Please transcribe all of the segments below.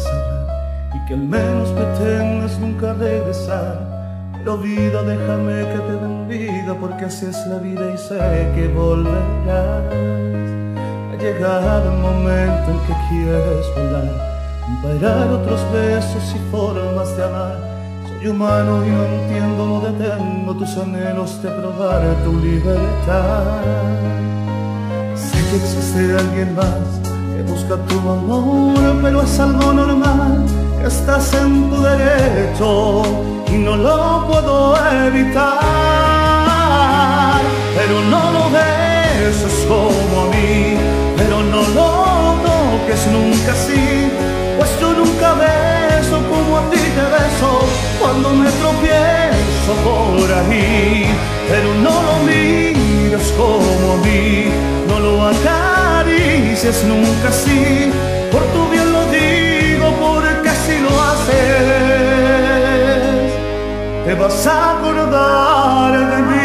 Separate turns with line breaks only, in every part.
saber y que al menos pretendes nunca regresar. Pero vida, déjame que te bendiga, porque así es la vida y sé que volverás. Ha llegado el momento en que quieres volar, comparar otros besos y formas de amar. Soy humano y no entiendo, no detengo tus anhelos de probar tu libertad. Sé que existe alguien más que busca tu amor, pero es algo normal. Estás en tu derecho y no lo puedo evitar. Pero no lo beses como a mí, pero no lo toques nunca así, pues yo nunca beso como a ti te beso cuando me tropiezo por ahí. Pero no lo mires como a mí, no lo acaricies nunca así, por tu bien lo digo, porque así lo haces, te vas a acordar de mí.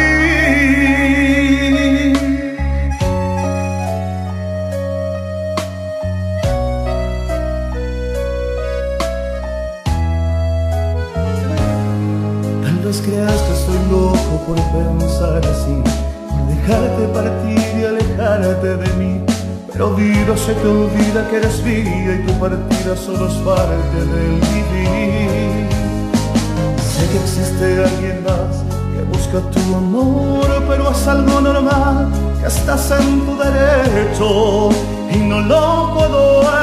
Tal vez creas que estoy loco por pensar así, por dejarte partir y alejarte de mí. Pero vida, se te olvida que eres mía y tu partida solo es parte del vivir. Sé que existe alguien más que busca tu amor, pero es algo normal, que estás en tu derecho y no lo puedo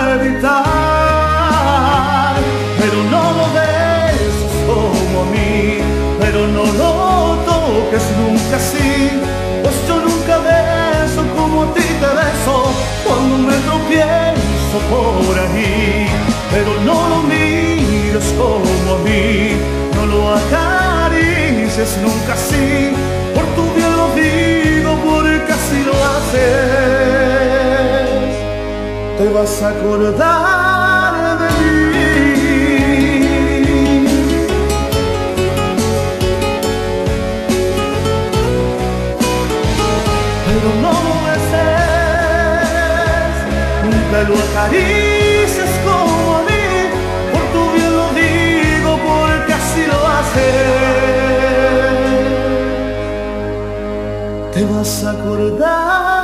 evitar. Pero no lo beses como a mí, pero no lo toques nunca así, pues yo nunca beso como a ti te beso cuando me tropiezo por ahí. Pero no lo mires como a mí, no lo acaricies nunca así, por tu bien lo digo, porque así lo haces, te vas a acordar de mí. Pero no lo beses, nunca lo acaricies como a mí, por tu bien lo digo, porque así lo haces, te vas a acordar.